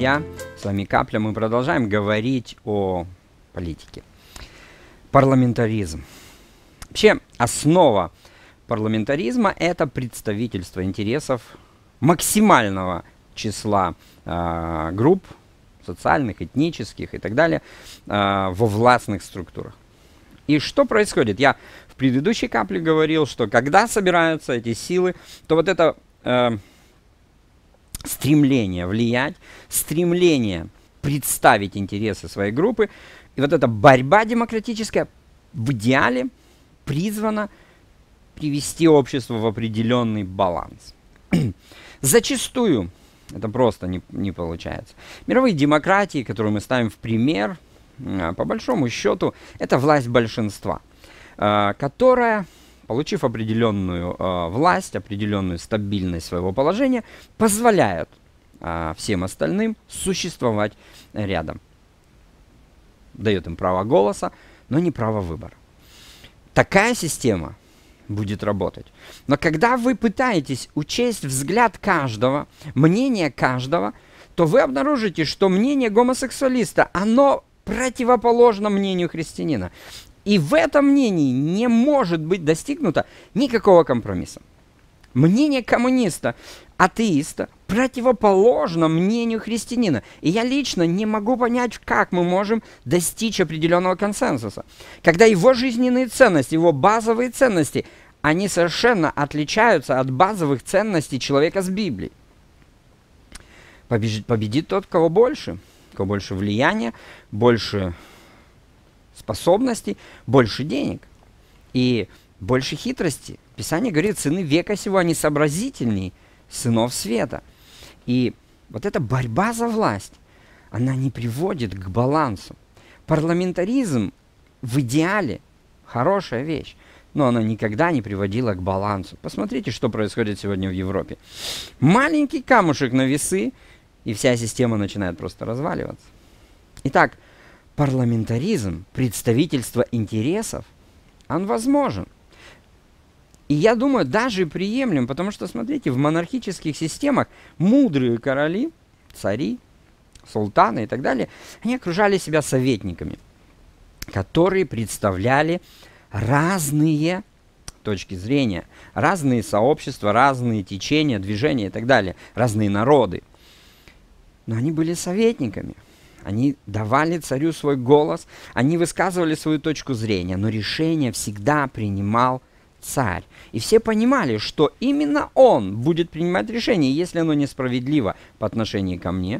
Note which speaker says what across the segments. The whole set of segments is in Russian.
Speaker 1: друзья, с вами Капля. Мы продолжаем говорить о политике. Парламентаризм. Вообще, основа парламентаризма – это представительство интересов максимального числа групп, социальных, этнических и так далее, во властных структурах. И что происходит? Я в предыдущей капле говорил, что когда собираются эти силы, то вот это стремление влиять, стремление представить интересы своей группы, и вот эта борьба демократическая в идеале призвана привести общество в определенный баланс. Зачастую это просто не получается. Мировые демократии, которые мы ставим в пример, по большому счету, это власть большинства, которая, получив определенную власть, определенную стабильность своего положения, позволяет всем остальным существовать рядом. Дает им право голоса, но не право выбора. Такая система будет работать. Но когда вы пытаетесь учесть взгляд каждого, мнение каждого, то вы обнаружите, что мнение гомосексуалиста, оно противоположно мнению христианина. И в этом мнении не может быть достигнуто никакого компромисса. Мнение коммуниста, атеиста противоположно мнению христианина. И я лично не могу понять, как мы можем достичь определенного консенсуса, когда его жизненные ценности, его базовые ценности, они совершенно отличаются от базовых ценностей человека с Библией. Победит тот, у кого больше влияния, больше способностей, больше денег и больше хитрости. Писание говорит, сыны века сего, они сообразительней сынов света. И вот эта борьба за власть, она не приводит к балансу. Парламентаризм в идеале хорошая вещь, но она никогда не приводила к балансу. Посмотрите, что происходит сегодня в Европе. Маленький камушек на весы, и вся система начинает просто разваливаться. Итак, парламентаризм, представительство интересов, он возможен. И я думаю, даже приемлем, потому что, смотрите, в монархических системах мудрые короли, цари, султаны и так далее, они окружали себя советниками, которые представляли разные точки зрения, разные сообщества, разные течения, движения и так далее, разные народы. Но они были советниками. Они давали царю свой голос, они высказывали свою точку зрения, но решение всегда принимал царь. И все понимали, что именно он будет принимать решение. И если оно несправедливо по отношению ко мне,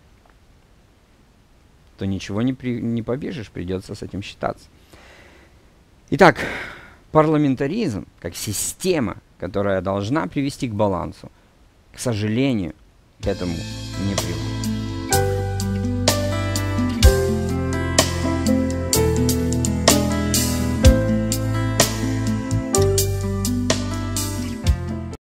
Speaker 1: то ничего не побежишь, придется с этим считаться. Итак, парламентаризм, как система, которая должна привести к балансу, к сожалению, к этому не приводит.